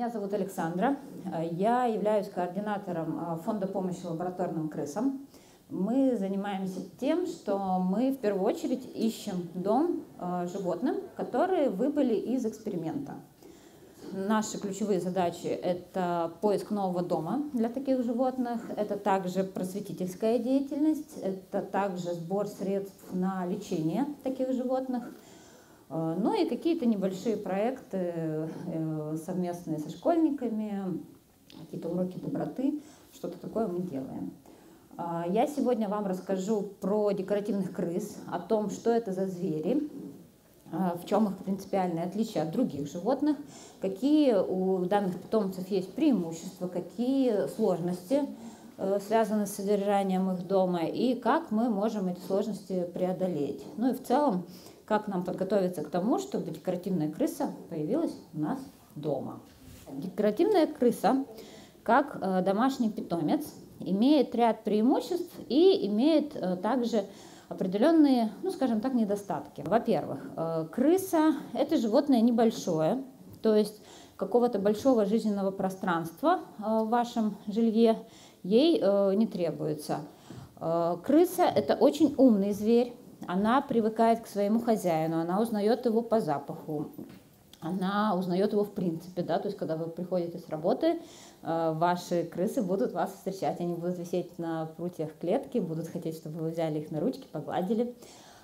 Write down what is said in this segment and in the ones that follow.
Меня зовут Александра. Я являюсь координатором фонда помощи лабораторным крысам. Мы занимаемся тем, что мы в первую очередь ищем дом животным, которые выбыли из эксперимента. Наши ключевые задачи – это поиск нового дома для таких животных, это также просветительская деятельность, это также сбор средств на лечение таких животных, ну и какие-то небольшие проекты совместные со школьниками, какие-то уроки доброты, что-то такое мы делаем. Я сегодня вам расскажу про декоративных крыс, о том, что это за звери, в чем их принципиальное отличие от других животных, какие у данных питомцев есть преимущества, какие сложности связаны с содержанием их дома и как мы можем эти сложности преодолеть. Ну и в целом, как нам подготовиться к тому, чтобы декоративная крыса появилась у нас дома. Декоративная крыса, как домашний питомец, имеет ряд преимуществ и имеет также определенные, ну скажем так, недостатки. Во-первых, крыса – это животное небольшое, то есть какого-то большого жизненного пространства в вашем жилье ей не требуется. Крыса – это очень умный зверь, она привыкает к своему хозяину, она узнает его по запаху, она узнает его в принципе, да, то есть когда вы приходите с работы, ваши крысы будут вас встречать, они будут висеть на прутьях клетки, будут хотеть, чтобы вы взяли их на ручки, погладили.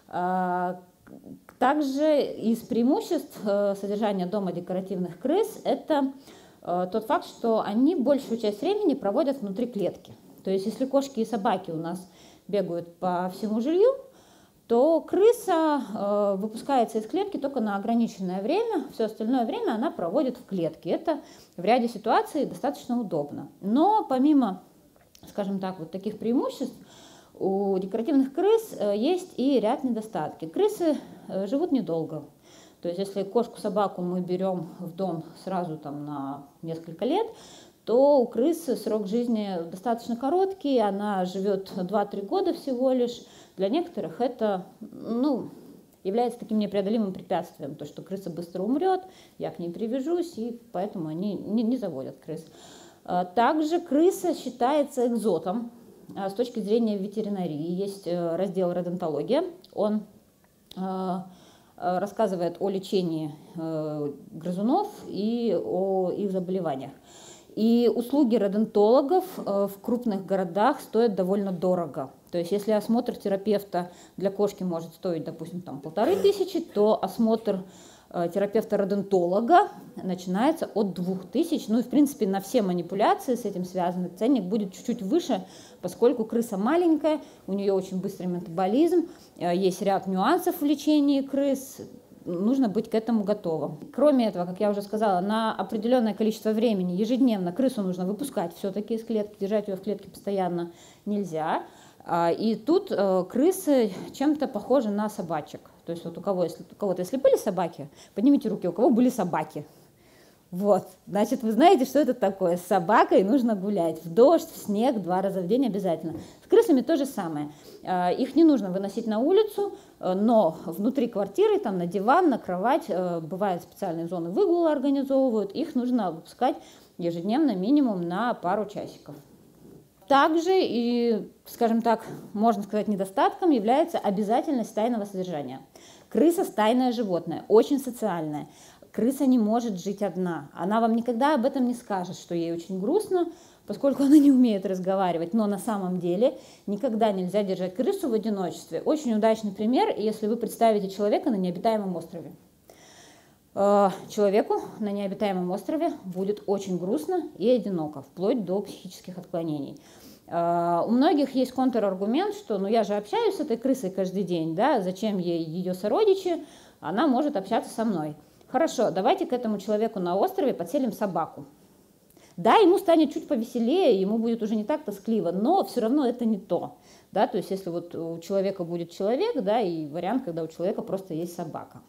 Также из преимуществ содержания дома декоративных крыс это тот факт, что они большую часть времени проводят внутри клетки. То есть если кошки и собаки у нас бегают по всему жилью, то крыса выпускается из клетки только на ограниченное время, все остальное время она проводит в клетке. Это в ряде ситуаций достаточно удобно. Но помимо, скажем так, вот таких преимуществ, у декоративных крыс есть и ряд недостатков. Крысы живут недолго. То есть если кошку-собаку мы берем в дом сразу там, на несколько лет, то у крысы срок жизни достаточно короткий, она живет 2-3 года всего лишь. Для некоторых это является таким непреодолимым препятствием, то, что крыса быстро умрет, я к ней привяжусь, и поэтому они не заводят крыс. Также крыса считается экзотом с точки зрения ветеринарии. Есть раздел родонтология, он рассказывает о лечении грызунов и о их заболеваниях. И услуги родонтологов в крупных городах стоят довольно дорого. То есть если осмотр терапевта для кошки может стоить, допустим, там 1500, то осмотр терапевта-родонтолога начинается от 2000. Ну и в принципе на все манипуляции с этим связаны ценник будет чуть-чуть выше, поскольку крыса маленькая, у нее очень быстрый метаболизм, есть ряд нюансов в лечении крыс. Нужно быть к этому готовым. Кроме этого, как я уже сказала, на определенное количество времени ежедневно крысу нужно выпускать все-таки из клетки, держать ее в клетке постоянно нельзя. И тут крысы чем-то похожи на собачек. То есть вот у кого-то, если были собаки, поднимите руки, у кого были собаки. Вот, значит, вы знаете, что это такое. С собакой нужно гулять в дождь, в снег 2 раза в день обязательно. С крысами то же самое. Их не нужно выносить на улицу, но внутри квартиры, там на диван, на кровать, бывают специальные зоны выгула организовывают, их нужно выпускать ежедневно минимум на пару часиков. Также и, скажем так, можно сказать, недостатком является обязательность стайного содержания. Крыса – стайное животное, очень социальное. Крыса не может жить одна. Она вам никогда об этом не скажет, что ей очень грустно, поскольку она не умеет разговаривать. Но на самом деле никогда нельзя держать крысу в одиночестве. Очень удачный пример, если вы представите человека на необитаемом острове. Человеку на необитаемом острове будет очень грустно и одиноко, вплоть до психических отклонений. У многих есть контраргумент, что я же общаюсь с этой крысой каждый день, да, зачем ей ее сородичи, она может общаться со мной. Хорошо, давайте к этому человеку на острове подселим собаку. Да, ему станет чуть повеселее, ему будет уже не так тоскливо, но все равно это не то. Да? То есть если вот у человека будет человек, да, и вариант, когда у человека просто есть собака.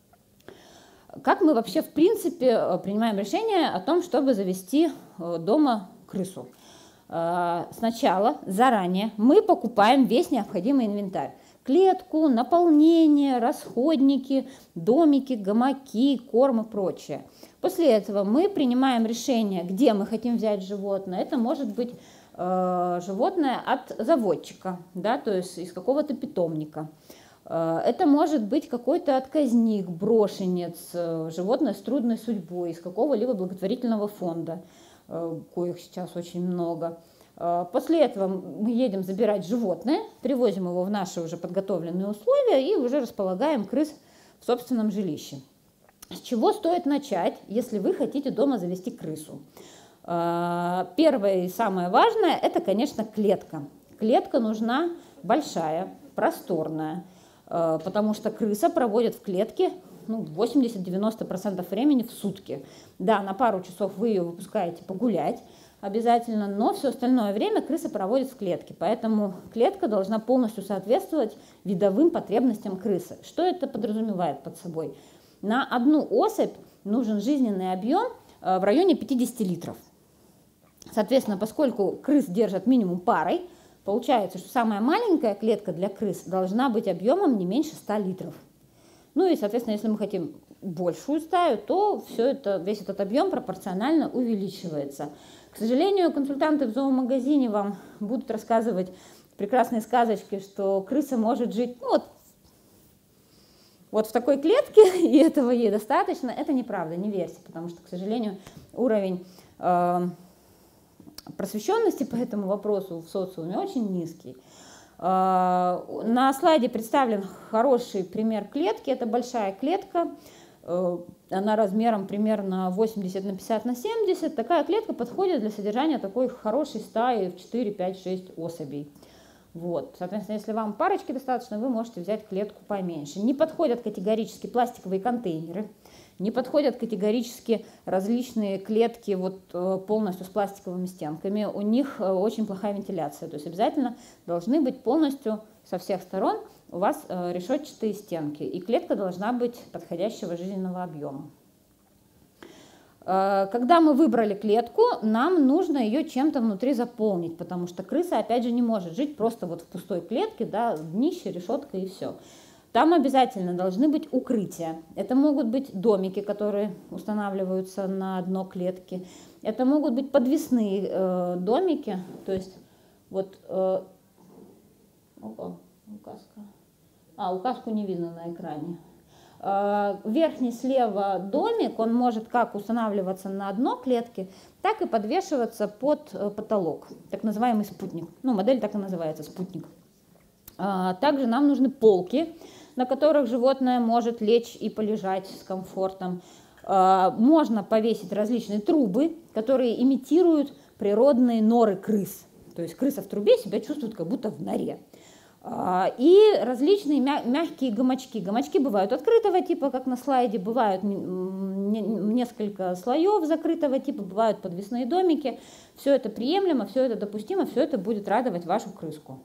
Как мы вообще в принципе принимаем решение о том, чтобы завести дома крысу? Сначала, заранее, мы покупаем весь необходимый инвентарь. клетку, наполнение, расходники, домики, гамаки, корм и прочее. После этого мы принимаем решение, где мы хотим взять животное. Это может быть животное от заводчика, да, то есть из какого-то питомника. Это может быть какой-то отказник, брошенец, животное с трудной судьбой, из какого-либо благотворительного фонда, коих сейчас очень много. После этого мы едем забирать животное, привозим его в наши уже подготовленные условия и уже располагаем крыс в собственном жилище. С чего стоит начать, если вы хотите дома завести крысу? Первое и самое важное – это, конечно, клетка. Клетка нужна большая, просторная, потому что крыса проводит в клетке 80-90% времени в сутки. Да, на пару часов вы ее выпускаете погулять обязательно, но все остальное время крыса проводит в клетке, поэтому клетка должна полностью соответствовать видовым потребностям крысы. Что это подразумевает под собой? На одну особь нужен жизненный объем в районе 50 литров. Соответственно, поскольку крыс держат минимум парой, получается, что самая маленькая клетка для крыс должна быть объемом не меньше 100 литров. Ну и, соответственно, если мы хотим большую стаю, то весь этот объем пропорционально увеличивается. К сожалению, консультанты в зоомагазине вам будут рассказывать прекрасные сказочки, что крыса может жить вот в такой клетке, и этого ей достаточно. Это неправда, не верьте, потому что, к сожалению, уровень просвещенности по этому вопросу в социуме очень низкий. На слайде представлен хороший пример клетки. Это большая клетка, она размером примерно 80 на 50 на 70. Такая клетка подходит для содержания такой хорошей стаи в 4, 5, 6 особей. Вот. Соответственно, если вам парочки достаточно, вы можете взять клетку поменьше. Не подходят категорически пластиковые контейнеры, не подходят категорически различные клетки полностью с пластиковыми стенками. У них очень плохая вентиляция. То есть обязательно должны быть полностью со всех сторон у вас решетчатые стенки. И клетка должна быть подходящего жизненного объема. Когда мы выбрали клетку, нам нужно ее чем-то внутри заполнить, потому что крыса, опять же, не может жить просто в пустой клетке, да, днище, решетка и все. Там обязательно должны быть укрытия. Это могут быть домики, которые устанавливаются на дно клетки. Это могут быть подвесные домики, то есть указку не видно на экране. Верхний слева домик, он может как устанавливаться на дно клетки, так и подвешиваться под потолок, так называемый спутник. Модель так и называется, спутник. Также нам нужны полки, на которых животное может лечь и полежать с комфортом. Можно повесить различные трубы, которые имитируют природные норы крыс. То есть крыса в трубе себя чувствует как будто в норе. И различные мягкие гамачки. Гамачки бывают открытого типа, как на слайде, бывают несколько слоев закрытого типа, бывают подвесные домики. Все это приемлемо, все это допустимо, все это будет радовать вашу крыску.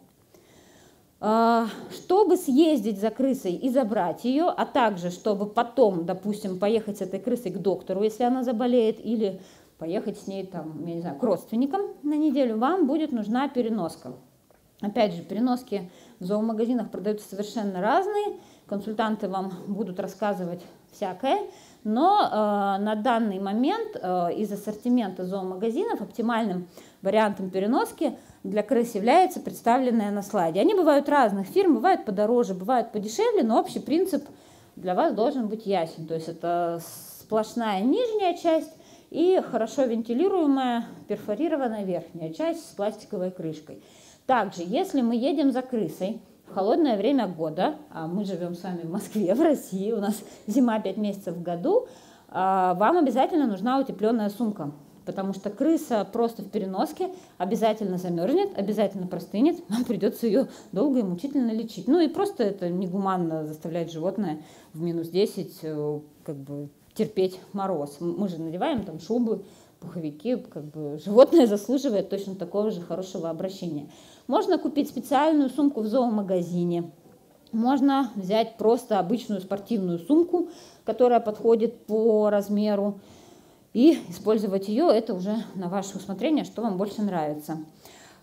Чтобы съездить за крысой и забрать ее, а также чтобы потом, допустим, поехать с этой крысой к доктору, если она заболеет, или поехать с ней к родственникам на неделю, вам будет нужна переноска. Опять же, переноски в зоомагазинах продаются совершенно разные, консультанты вам будут рассказывать всякое, но на данный момент из ассортимента зоомагазинов оптимальным вариантом переноски для крыс является представленная на слайде. Они бывают разных фирм, бывают подороже, бывают подешевле, но общий принцип для вас должен быть ясен. То есть это сплошная нижняя часть и хорошо вентилируемая перфорированная верхняя часть с пластиковой крышкой. Также, если мы едем за крысой в холодное время года, а мы живем с вами в Москве, в России, у нас зима 5 месяцев в году, вам обязательно нужна утепленная сумка, потому что крыса просто в переноске обязательно замерзнет, обязательно простынет, вам придется ее долго и мучительно лечить. И просто это негуманно заставлять животное в минус 10 терпеть мороз. Мы же надеваем шубы, пуховики, животное заслуживает точно такого же хорошего обращения. Можно купить специальную сумку в зоомагазине, можно взять просто обычную спортивную сумку, которая подходит по размеру, и использовать ее, это уже на ваше усмотрение, что вам больше нравится.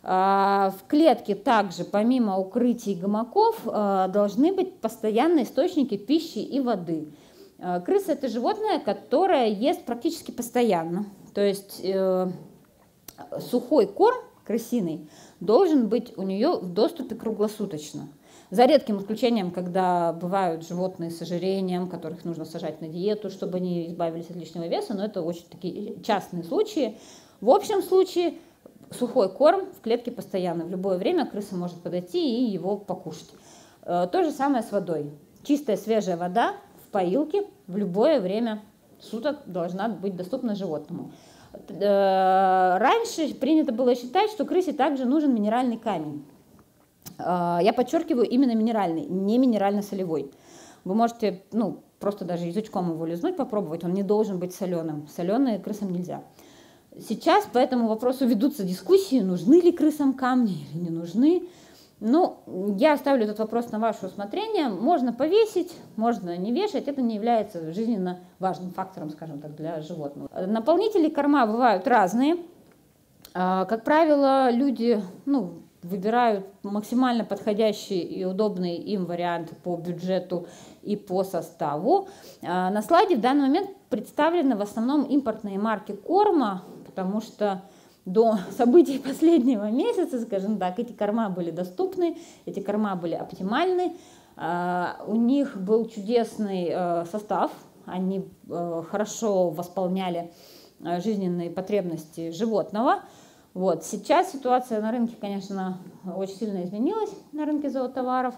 В клетке также, помимо укрытий и гамаков, должны быть постоянные источники пищи и воды. Крыса – это животное, которое ест практически постоянно. То есть сухой корм крысиный должен быть у нее в доступе круглосуточно. За редким исключением, когда бывают животные с ожирением, которых нужно сажать на диету, чтобы они избавились от лишнего веса, но это очень такие частные случаи. В общем случае сухой корм в клетке постоянно. В любое время крыса может подойти и его покушать. То же самое с водой. Чистая свежая вода в поилке в любое время суток должна быть доступна животному. Раньше принято было считать, что крысе также нужен минеральный камень. Я подчеркиваю, именно минеральный, не минерально-солевой. Вы можете просто даже язычком его лизнуть, попробовать, он не должен быть соленым. Соленые крысам нельзя. Сейчас по этому вопросу ведутся дискуссии, нужны ли крысам камни или не нужны. Я оставлю этот вопрос на ваше усмотрение. Можно повесить, можно не вешать. Это не является жизненно важным фактором, скажем так, для животного. Наполнители корма бывают разные. Как правило, люди выбирают максимально подходящий и удобный им вариант по бюджету и по составу. На слайде в данный момент представлены в основном импортные марки корма, потому что до событий последнего месяца, скажем так, эти корма были доступны, эти корма были оптимальны, у них был чудесный состав, они хорошо восполняли жизненные потребности животного. Сейчас ситуация на рынке, конечно, очень сильно изменилась, на рынке зоотоваров.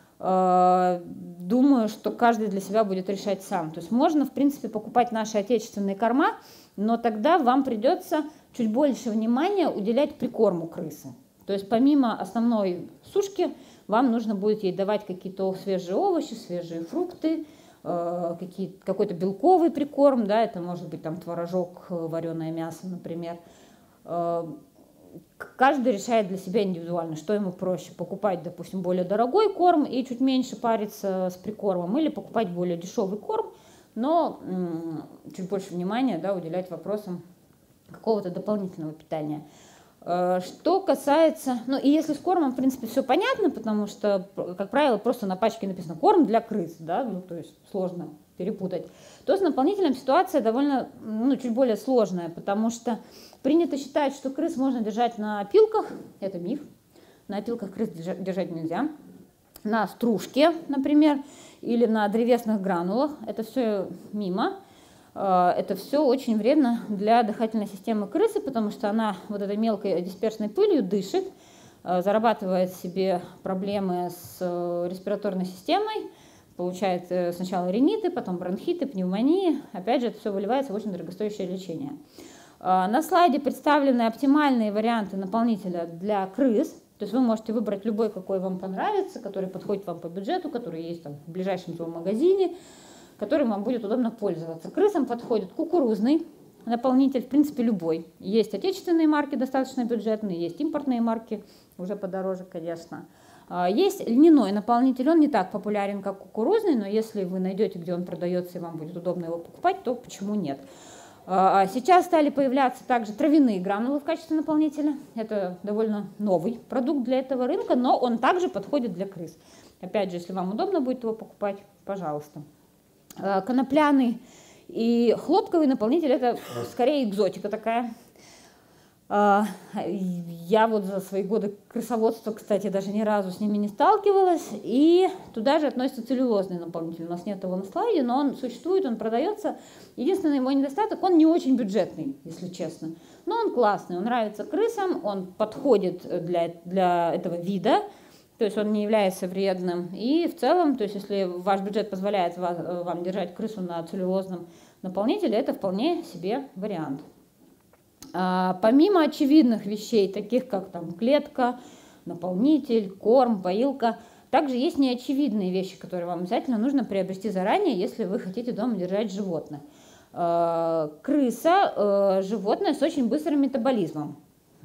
Думаю, что каждый для себя будет решать сам. То есть можно, в принципе, покупать наши отечественные корма, но тогда вам придется чуть больше внимания уделять прикорму крысы. То есть помимо основной сушки, вам нужно будет ей давать какие-то свежие овощи, свежие фрукты, какой-то белковый прикорм, да, это может быть там творожок, вареное мясо, например. Каждый решает для себя индивидуально, что ему проще: покупать, допустим, более дорогой корм и чуть меньше париться с прикормом, или покупать более дешевый корм, но чуть больше внимания, да, уделять вопросам какого-то дополнительного питания. Что касается, и если с кормом, в принципе, все понятно, потому что, как правило, просто на пачке написано «корм для крыс», да, то есть сложно перепутать, то с наполнителем ситуация довольно, чуть более сложная, потому что принято считать, что крыс можно держать на опилках, это миф, на опилках крыс держать нельзя, на стружке, например, или на древесных гранулах, это все мимо. Это все очень вредно для дыхательной системы крысы, потому что она вот этой мелкой дисперсной пылью дышит, зарабатывает себе проблемы с респираторной системой, получает сначала риниты, потом бронхиты, пневмонии. Опять же, это все выливается в очень дорогостоящее лечение. На слайде представлены оптимальные варианты наполнителя для крыс. То есть вы можете выбрать любой, какой вам понравится, который подходит вам по бюджету, который есть там в ближайшем зоомагазине, которым вам будет удобно пользоваться. Крысам подходит кукурузный наполнитель, в принципе, любой. Есть отечественные марки достаточно бюджетные, есть импортные марки, уже подороже, конечно. Есть льняной наполнитель, он не так популярен, как кукурузный, но если вы найдете, где он продается, и вам будет удобно его покупать, то почему нет? Сейчас стали появляться также травяные гранулы в качестве наполнителя. Это довольно новый продукт для этого рынка, но он также подходит для крыс. Опять же, если вам удобно будет его покупать, пожалуйста. Конопляный и хлопковый наполнитель — это скорее экзотика такая. Я вот за свои годы крысоводства, кстати, даже ни разу с ними не сталкивалась. И туда же относится целлюлозный наполнитель. У нас нет его на слайде, но он существует, он продается. Единственный его недостаток — он не очень бюджетный, если честно. Но он классный, он нравится крысам, он подходит для этого вида. То есть он не является вредным. И в целом, то есть если ваш бюджет позволяет вам держать крысу на целлюлозном наполнителе, это вполне себе вариант. Помимо очевидных вещей, таких как там клетка, наполнитель, корм, поилка, также есть неочевидные вещи, которые вам обязательно нужно приобрести заранее, если вы хотите дома держать животных. Крыса – животное с очень быстрым метаболизмом.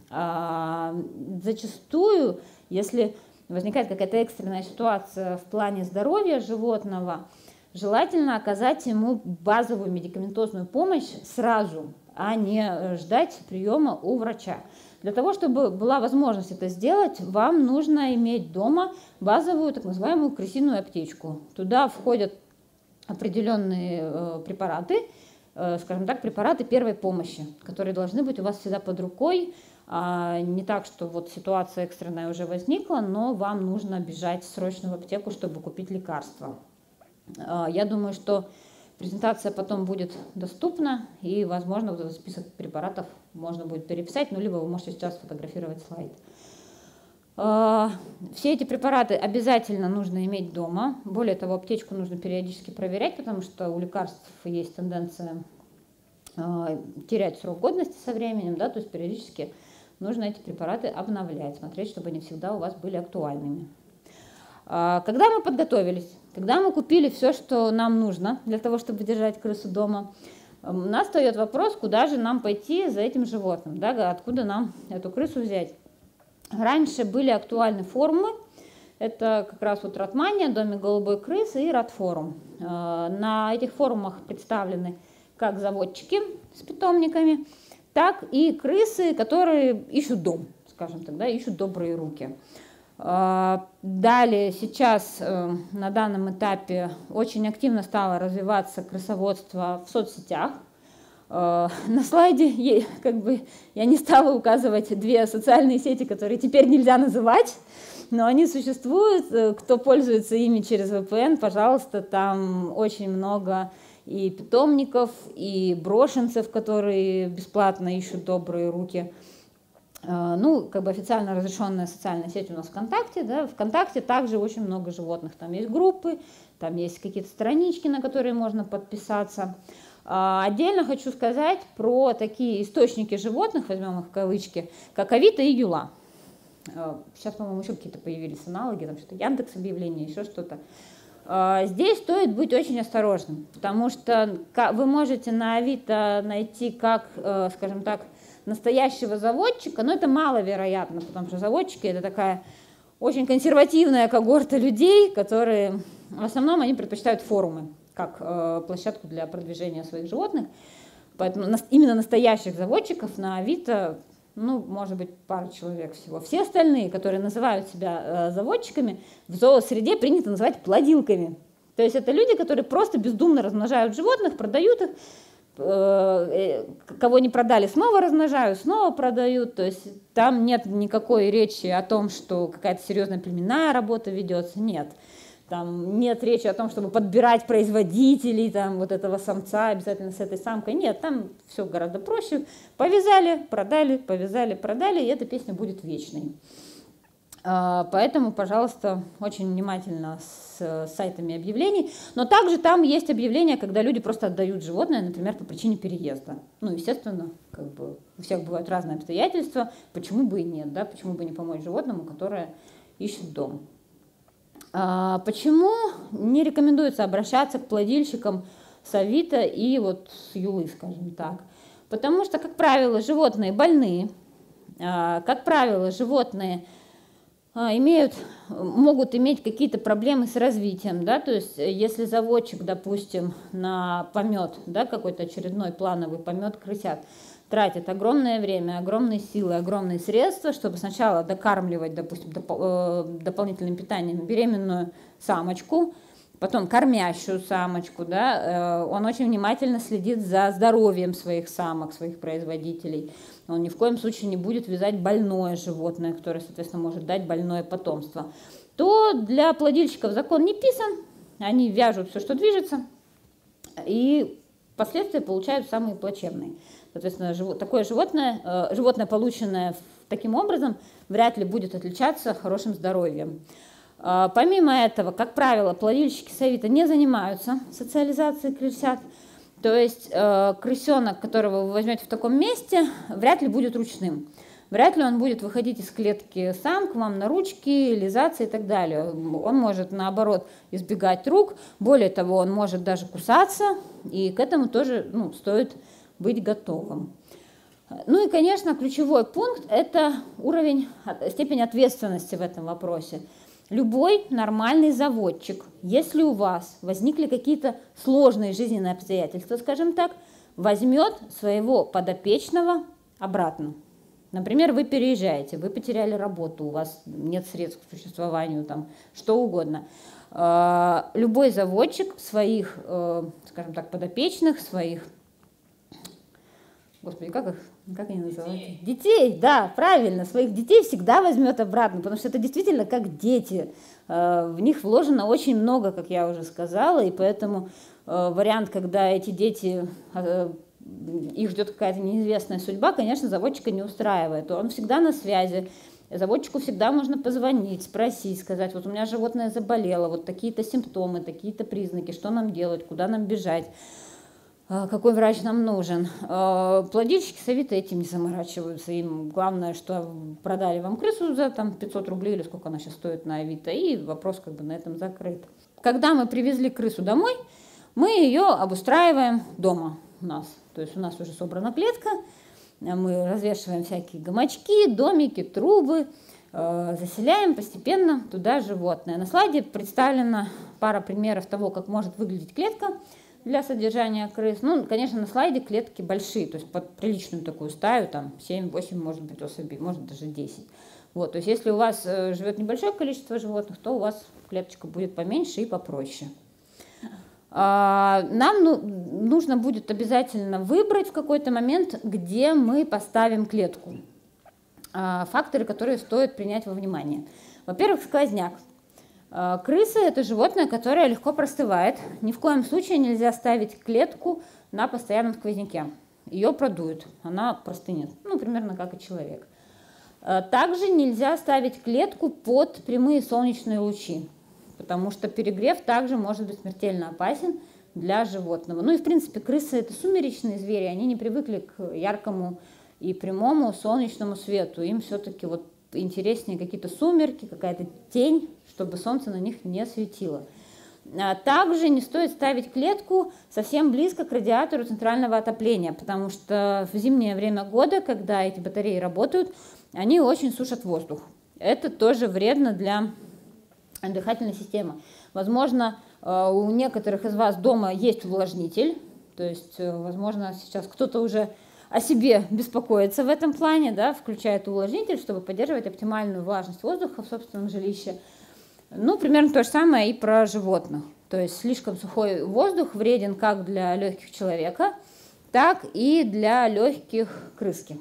Зачастую, если возникает какая-то экстренная ситуация в плане здоровья животного, желательно оказать ему базовую медикаментозную помощь сразу, а не ждать приема у врача. Для того, чтобы была возможность это сделать, вам нужно иметь дома базовую так называемую крысиную аптечку. Туда входят определенные препараты, скажем так, препараты первой помощи, которые должны быть у вас всегда под рукой. Не так, что вот ситуация экстренная уже возникла, но вам нужно бежать срочно в аптеку, чтобы купить лекарства. Я думаю, что презентация потом будет доступна, и, возможно, вот этот список препаратов можно будет переписать, ну, либо вы можете сейчас сфотографировать слайд. Все эти препараты обязательно нужно иметь дома. Более того, аптечку нужно периодически проверять, потому что у лекарств есть тенденция терять срок годности со временем, да, то есть периодически нужно эти препараты обновлять, смотреть, чтобы они всегда у вас были актуальными. Когда мы подготовились, когда мы купили все, что нам нужно для того, чтобы держать крысу дома, у нас встает вопрос, куда же нам пойти за этим животным, да, откуда нам эту крысу взять. Раньше были актуальны форумы, это как раз вот Ратмания, Домик голубой крысы и Ратфорум. На этих форумах представлены как заводчики с питомниками, так и крысы, которые ищут дом, скажем так, да, ищут добрые руки. Далее, сейчас на данном этапе очень активно стало развиваться крысоводство в соцсетях. На слайде как бы, я не стала указывать две социальные сети, которые теперь нельзя называть, но они существуют. Кто пользуется ими через VPN, пожалуйста, там очень много и питомников, и брошенцев, которые бесплатно ищут добрые руки. Ну, как бы официально разрешенная социальная сеть у нас ВКонтакте, да, ВКонтакте также очень много животных, там есть группы, там есть какие-то странички, на которые можно подписаться. Отдельно хочу сказать про такие источники животных, возьмем их в кавычки, как Авито и Юла. Сейчас, по-моему, еще какие-то появились аналоги, там что-то Яндекс объявления, еще что-то. Здесь стоит быть очень осторожным, потому что вы можете на Авито найти как, скажем так, настоящего заводчика, но это маловероятно, потому что заводчики — это такая очень консервативная когорта людей, которые в основном они предпочитают форумы как площадку для продвижения своих животных. Поэтому именно настоящих заводчиков на Авито, ну, может быть, пару человек всего. Все остальные, которые называют себя заводчиками, в зоосреде принято называть плодилками. То есть это люди, которые просто бездумно размножают животных, продают их, кого не продали, снова размножают, снова продают. То есть там нет никакой речи о том, что какая-то серьезная племенная работа ведется. Нет. Там нет речи о том, чтобы подбирать производителей, там, вот этого самца обязательно с этой самкой. Нет, там все гораздо проще. Повязали, продали, повязали, продали, и эта песня будет вечной. Поэтому, пожалуйста, очень внимательно с сайтами объявлений. Но также там есть объявления, когда люди просто отдают животное, например, по причине переезда. Ну, естественно, как бы у всех бывают разные обстоятельства. Почему бы и нет, да? Почему бы не помочь животному, которое ищет дом? Почему не рекомендуется обращаться к плодильщикам с Авито и вот с Юлы, скажем так? Потому что, как правило, животные больные, как правило, животные могут иметь какие-то проблемы с развитием, да, то есть если заводчик, допустим, на помет, да, какой-то очередной плановый помет крысят, тратит огромное время, огромные силы, огромные средства, чтобы сначала докармливать, допустим, дополнительным питанием беременную самочку, потом кормящую самочку, да, он очень внимательно следит за здоровьем своих самок, своих производителей. Он ни в коем случае не будет вязать больное животное, которое, соответственно, может дать больное потомство. То для плодильщиков закон не писан, они вяжут все, что движется, и последствия получают самые плачевные. Соответственно, такое животное, полученное таким образом, вряд ли будет отличаться хорошим здоровьем. Помимо этого, как правило, плодильщики с Авито не занимаются социализацией крысят. То есть крысенок, которого вы возьмете в таком месте, вряд ли будет ручным. Вряд ли он будет выходить из клетки сам к вам на ручки, лизаться и так далее. Он может, наоборот, избегать рук. Более того, он может даже кусаться. И к этому тоже стоит быть готовым. Ну и, конечно, ключевой пункт – это степень ответственности в этом вопросе. Любой нормальный заводчик, если у вас возникли какие-то сложные жизненные обстоятельства, скажем так, возьмет своего подопечного обратно. Например, вы переезжаете, вы потеряли работу, у вас нет средств к существованию, там, что угодно. Любой заводчик своих, скажем так, подопечных, своих, господи, как они называются? Детей, да, правильно, своих детей всегда возьмет обратно, потому что это действительно как дети. В них вложено очень много, как я уже сказала, и поэтому вариант, когда эти дети, их ждет какая-то неизвестная судьба, конечно, заводчика не устраивает. Он всегда на связи. Заводчику всегда можно позвонить, спросить, сказать, вот у меня животное заболело, вот такие-то симптомы, такие-то признаки, что нам делать, куда нам бежать, какой врач нам нужен. Плодильщики Савита этим не заморачиваются. Им главное, что продали вам крысу за там, 500 рублей или сколько она сейчас стоит на Авито, и вопрос как бы на этом закрыт. Когда мы привезли крысу домой, мы ее обустраиваем дома у нас. То есть у нас уже собрана клетка, мы развешиваем всякие гамачки, домики, трубы, заселяем постепенно туда животное. На слайде представлена пара примеров того, как может выглядеть клетка для содержания крыс. Ну, конечно, на слайде клетки большие, то есть под приличную такую стаю, там 7-8, может быть, особей, может даже 10. Вот, то есть если у вас живет небольшое количество животных, то у вас клеточка будет поменьше и попроще. Нам нужно будет обязательно выбрать в какой-то момент, где мы поставим клетку. Факторы, которые стоит принять во внимание. Во-первых, сквозняк. Крыса – это животное, которое легко простывает. Ни в коем случае нельзя ставить клетку на постоянном сквозняке. Ее продует, она простынет, ну, примерно как и человек. Также нельзя ставить клетку под прямые солнечные лучи, потому что перегрев также может быть смертельно опасен для животного. Ну и, в принципе, крысы – это сумеречные звери, они не привыкли к яркому и прямому солнечному свету. Им все-таки вот интереснее какие-то сумерки, какая-то тень, чтобы солнце на них не светило. Также не стоит ставить клетку совсем близко к радиатору центрального отопления, потому что в зимнее время года, когда эти батареи работают, они очень сушат воздух. Это тоже вредно для дыхательной системы. Возможно, у некоторых из вас дома есть увлажнитель, то есть, возможно, сейчас кто-то уже о себе беспокоится в этом плане, да, включает увлажнитель, чтобы поддерживать оптимальную влажность воздуха в собственном жилище. Ну, примерно то же самое и про животных. То есть слишком сухой воздух вреден как для легких человека, так и для легких крыски.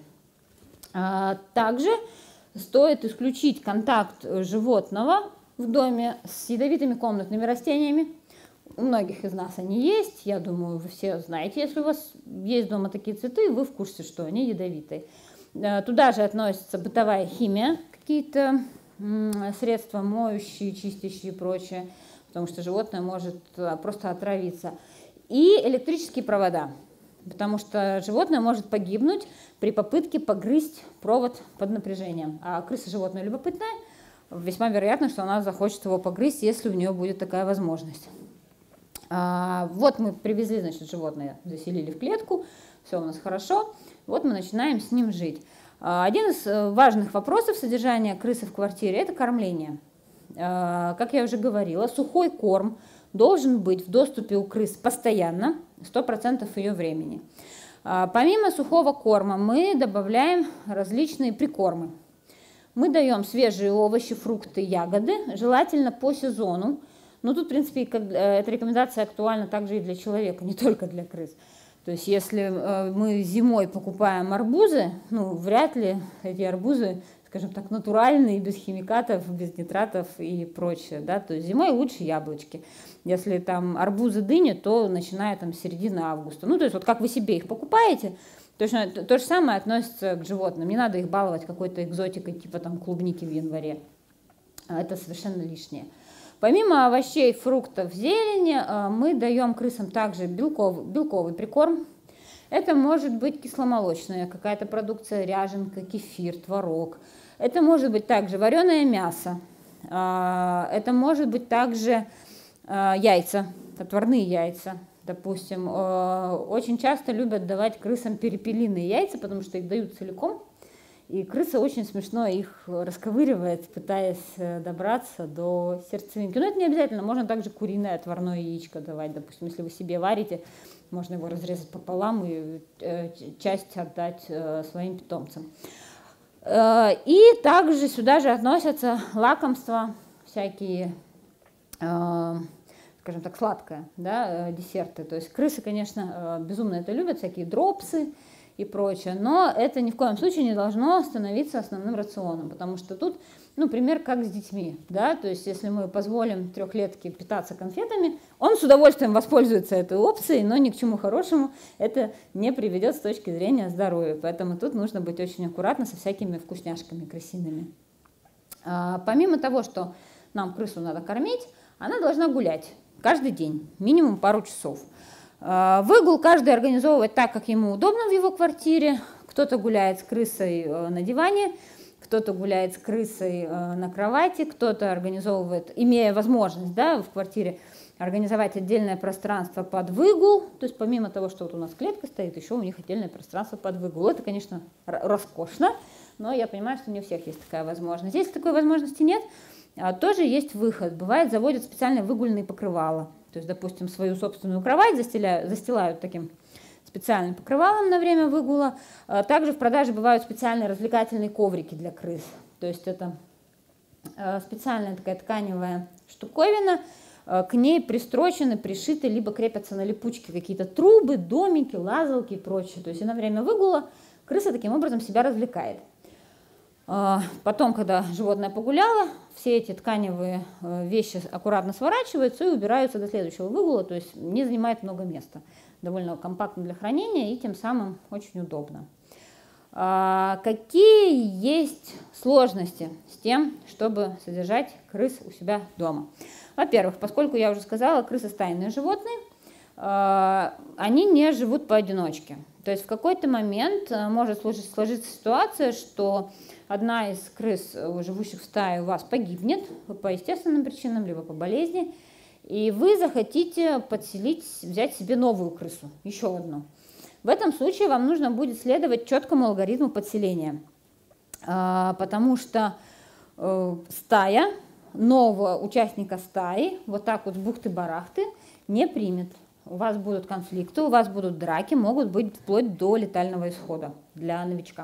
Также стоит исключить контакт животного в доме с ядовитыми комнатными растениями. У многих из нас они есть, я думаю, вы все знаете, если у вас есть дома такие цветы, вы в курсе, что они ядовитые. Туда же относится бытовая химия, какие-то средства моющие, чистящие и прочее, потому что животное может просто отравиться. И электрические провода, потому что животное может погибнуть при попытке погрызть провод под напряжением. А крыса животное любопытное, весьма вероятно, что она захочет его погрызть, если у нее будет такая возможность. Вот мы привезли, значит, животное, заселили в клетку, все у нас хорошо, вот мы начинаем с ним жить. Один из важных вопросов содержания крысы в квартире – это кормление. Как я уже говорила, сухой корм должен быть в доступе у крыс постоянно, 100% ее времени. Помимо сухого корма мы добавляем различные прикормы. Мы даем свежие овощи, фрукты, ягоды, желательно по сезону. Но тут, в принципе, эта рекомендация актуальна также и для человека, не только для крыс. То есть, если мы зимой покупаем арбузы, ну, вряд ли эти арбузы, скажем так, натуральные, без химикатов, без нитратов и прочее. Да? То есть, зимой лучше яблочки. Если там арбузы, дыни, то начиная там с середины августа. Ну, то есть, вот как вы себе их покупаете, точно то же самое относится к животным. Не надо их баловать какой-то экзотикой, типа там клубники в январе. Это совершенно лишнее. Помимо овощей, фруктов, зелени, мы даем крысам также белковый прикорм. Это может быть кисломолочная какая-то продукция, ряженка, кефир, творог. Это может быть также вареное мясо. Это может быть также яйца, отварные яйца. Допустим, очень часто любят давать крысам перепелиные яйца, потому что их дают целиком. И крыса очень смешно их расковыривает, пытаясь добраться до сердцевинки. Но это не обязательно, можно также куриное отварное яичко давать. Допустим, если вы себе варите можно его разрезать пополам и часть отдать своим питомцам. И также сюда же относятся лакомства, всякие, скажем так, сладкое, да, десерты. То есть крысы, конечно, безумно это любят, всякие дропсы и прочее, но это ни в коем случае не должно становиться основным рационом, потому что тут, ну, пример как с детьми, да, то есть если мы позволим трехлетке питаться конфетами, он с удовольствием воспользуется этой опцией, но ни к чему хорошему это не приведет с точки зрения здоровья, поэтому тут нужно быть очень аккуратно со всякими вкусняшками крысиными. Помимо того, что нам крысу надо кормить, она должна гулять каждый день, минимум пару часов. Выгул каждый организовывает так, как ему удобно в его квартире. Кто-то гуляет с крысой на диване, кто-то гуляет с крысой на кровати, кто-то организовывает, имея возможность, да, в квартире организовать отдельное пространство под выгул. То есть помимо того, что вот у нас клетка стоит, еще у них отдельное пространство под выгул. Это, конечно, роскошно, но я понимаю, что не у всех есть такая возможность. Если такой возможности нет, тоже есть выход. Бывает, заводят специальные выгульные покрывала. То есть, допустим, свою собственную кровать застилают таким специальным покрывалом на время выгула. Также в продаже бывают специальные развлекательные коврики для крыс. То есть это специальная такая тканевая штуковина. К ней пристрочены, пришиты, либо крепятся на липучке какие-то трубы, домики, лазалки и прочее. То есть и на время выгула крыса таким образом себя развлекает. Потом, когда животное погуляло, все эти тканевые вещи аккуратно сворачиваются и убираются до следующего выгула, то есть не занимает много места. Довольно компактно для хранения и тем самым очень удобно. Какие есть сложности с тем, чтобы содержать крыс у себя дома? Во-первых, поскольку я уже сказала, крысы стайные животные, они не живут поодиночке. То есть в какой-то момент может сложиться ситуация, что одна из крыс, живущих в стае, у вас погибнет по естественным причинам, либо по болезни, и вы захотите подселить, взять себе новую крысу, еще одну. В этом случае вам нужно будет следовать четкому алгоритму подселения, потому что стая нового участника стаи вот так вот с бухты-барахты не примет. У вас будут конфликты, у вас будут драки, могут быть вплоть до летального исхода для новичка.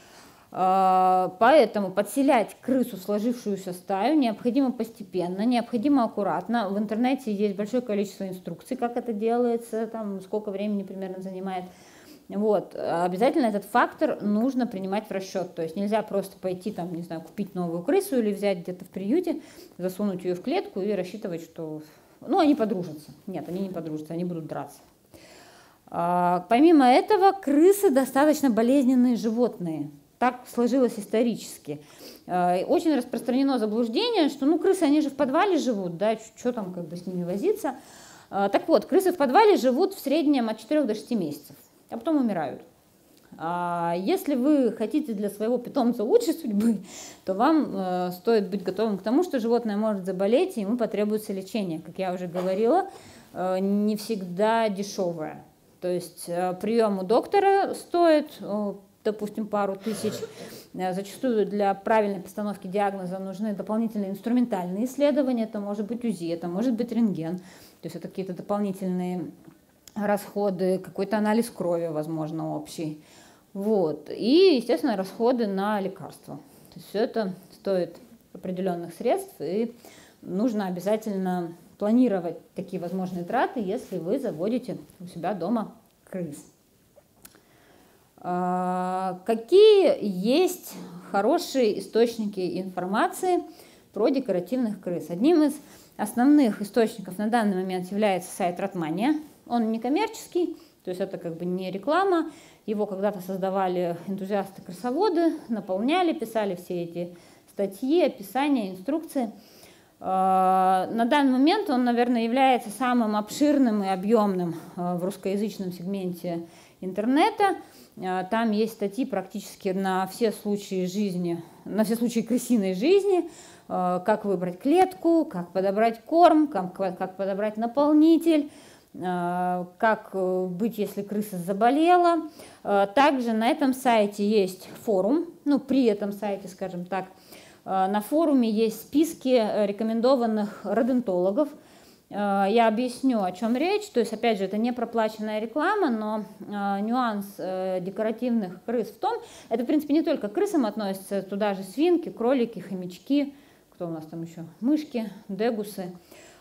Поэтому подселять крысу в сложившуюся стаю необходимо постепенно, необходимо аккуратно. В интернете есть большое количество инструкций, как это делается, там, сколько времени примерно занимает. Вот. Обязательно этот фактор нужно принимать в расчет. То есть нельзя просто пойти, там, не знаю, купить новую крысу или взять где-то в приюте, засунуть ее в клетку и рассчитывать, что... Ну, они подружатся. Нет, они не подружатся, они будут драться. Помимо этого, крысы достаточно болезненные животные. Так сложилось исторически. Очень распространено заблуждение, что ну, крысы, они же в подвале живут, да, что там как бы с ними возиться. Так вот, крысы в подвале живут в среднем от 4 до 6 месяцев, а потом умирают. Если вы хотите для своего питомца лучшей судьбы, то вам стоит быть готовым к тому, что животное может заболеть, и ему потребуется лечение. Как я уже говорила, не всегда дешевое. То есть прием у доктора стоит, допустим, пару тысяч. Зачастую для правильной постановки диагноза нужны дополнительные инструментальные исследования. Это может быть УЗИ, это может быть рентген. То есть это какие-то дополнительные расходы, какой-то анализ крови, возможно, общий. Вот. И, естественно, расходы на лекарства. То есть все это стоит определенных средств, и нужно обязательно планировать такие возможные траты, если вы заводите у себя дома крыс. Какие есть хорошие источники информации про декоративных крыс? Одним из основных источников на данный момент является сайт Ратмания. Он не коммерческий, то есть это как бы не реклама. Его когда-то создавали энтузиасты-крысоводы, наполняли, писали все эти статьи, описания, инструкции. На данный момент он, наверное, является самым обширным и объемным в русскоязычном сегменте интернета. Там есть статьи практически на все случаи жизни, на все случаи крысиной жизни, как выбрать клетку, как подобрать корм, как подобрать наполнитель, как быть, если крыса заболела. Также на этом сайте есть форум, ну, при этом сайте, скажем так, на форуме есть списки рекомендованных родентологов, я объясню, о чем речь. То есть, опять же, это не проплаченная реклама, но нюанс декоративных крыс в том, это, в принципе, не только к крысам относится, туда же свинки, кролики, хомячки, кто у нас там еще, мышки, дегусы.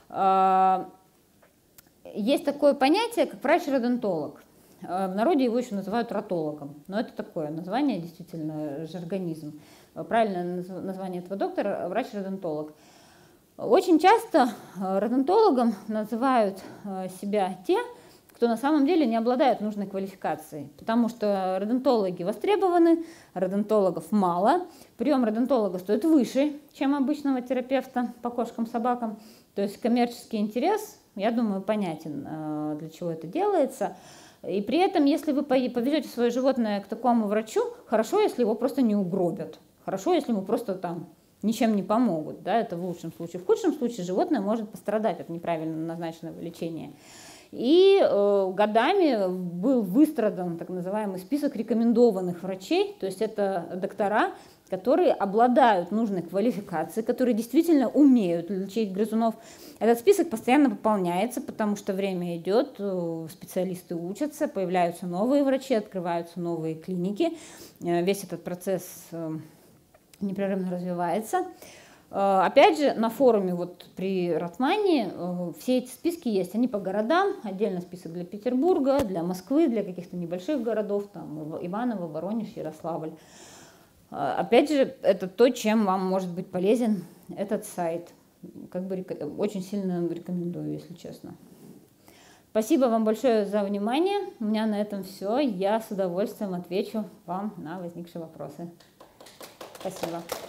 Есть такое понятие, как врач-родонтолог. В народе его еще называют ротологом, но это такое название, действительно, жаргонизм. Правильное название этого доктора – врач-родонтолог. Очень часто родонтологом называют себя те, кто на самом деле не обладает нужной квалификацией, потому что родонтологи востребованы, родонтологов мало, прием родонтолога стоит выше, чем обычного терапевта по кошкам, собакам, то есть коммерческий интерес, я думаю, понятен, для чего это делается. И при этом, если вы повезете свое животное к такому врачу, хорошо, если его просто не угробят, хорошо, если ему просто там ничем не помогут, да, это в лучшем случае. В худшем случае животное может пострадать от неправильно назначенного лечения. И годами был выстрадан так называемый список рекомендованных врачей, то есть это доктора, которые обладают нужной квалификацией, которые действительно умеют лечить грызунов. Этот список постоянно пополняется, потому что время идет, специалисты учатся, появляются новые врачи, открываются новые клиники. Весь этот процесс непрерывно развивается. Опять же, на форуме вот при Ратмане все эти списки есть, они по городам, отдельно список для Петербурга, для Москвы, для каких-то небольших городов, там Иваново, Воронеж, Ярославль. Опять же, это то, чем вам может быть полезен этот сайт. Как бы очень сильно рекомендую, если честно. Спасибо вам большое за внимание. У меня на этом все. Я с удовольствием отвечу вам на возникшие вопросы. Спасибо.